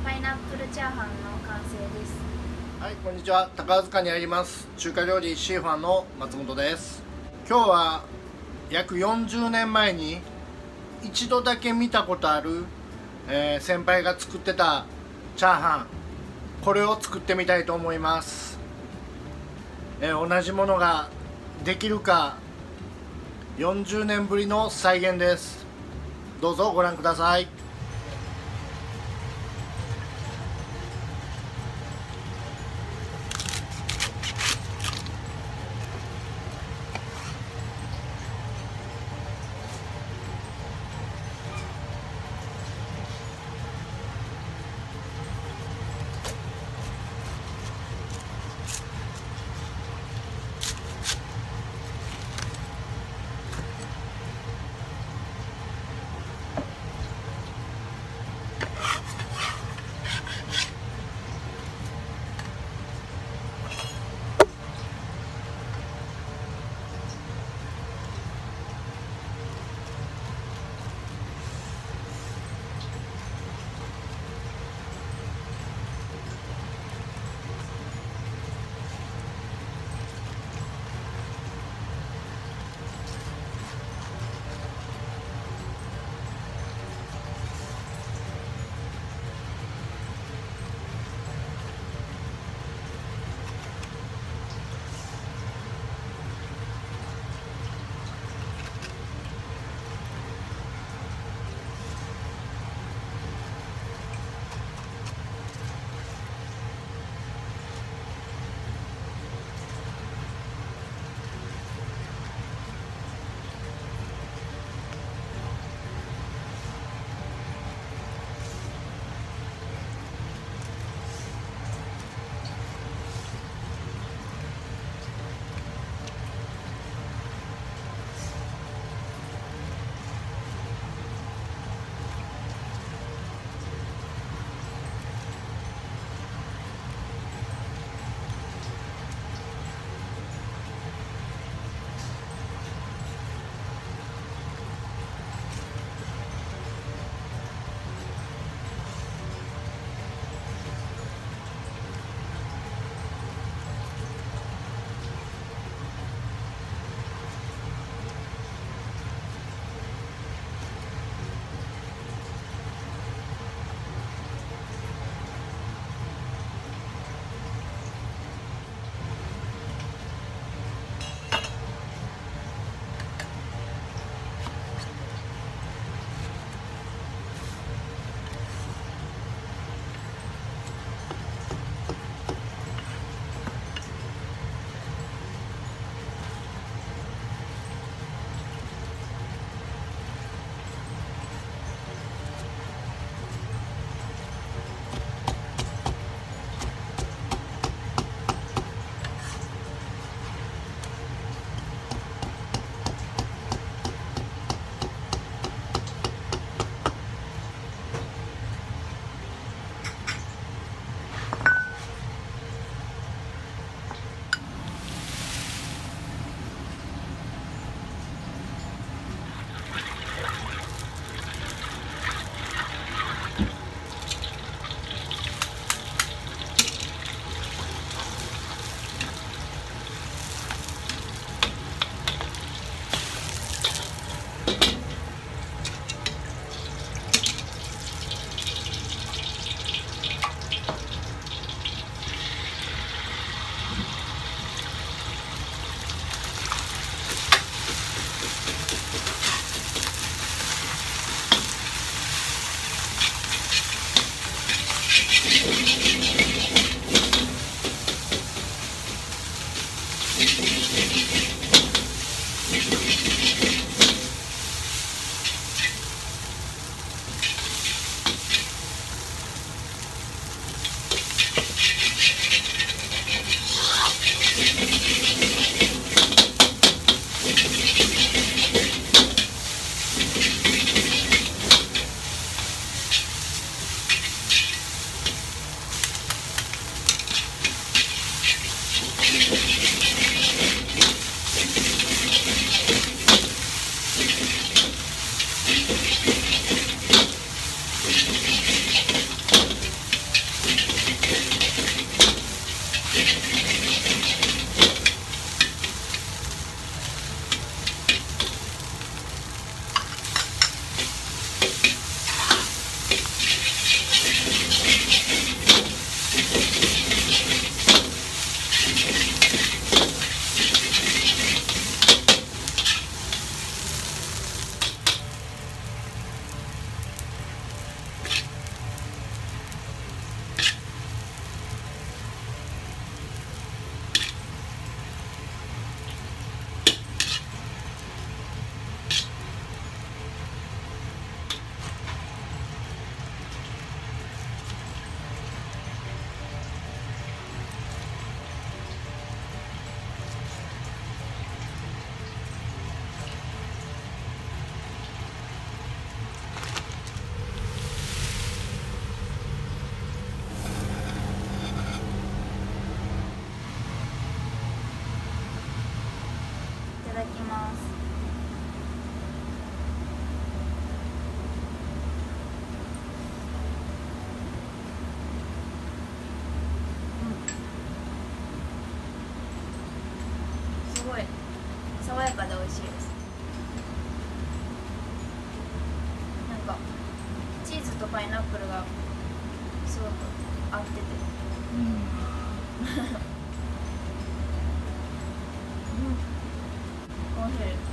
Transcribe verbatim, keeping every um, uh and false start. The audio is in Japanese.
パイナップルチャーハンの完成です。 はい、こんにちは。宝塚にあります中華料理シーファンの松本です。今日は約よんじゅうねんまえに一度だけ見たことある、えー先輩が作ってたチャーハン、これを作ってみたいと思います。えー同じものができるか、よんじゅうねんぶりの再現です。どうぞご覧ください。 だきます。うん、すごい爽やかで美味しいです。なんかチーズとパイナップルがすごく合ってて、うん、うん、おいしい。